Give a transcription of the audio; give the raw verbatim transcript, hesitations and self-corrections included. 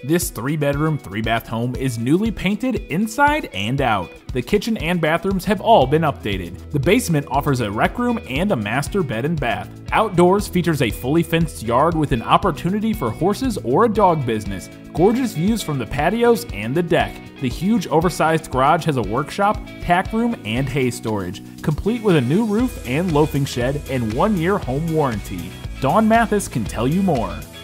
This three bedroom, three bath home is newly painted inside and out. The kitchen and bathrooms have all been updated. The basement offers a rec room and a master bed and bath. Outdoors features a fully fenced yard with an opportunity for horses or a dog business. Gorgeous views from the patios and the deck. The huge oversized garage has a workshop, tack room, and hay storage, complete with a new roof and loafing shed and one year home warranty. Dawn Mathis can tell you more.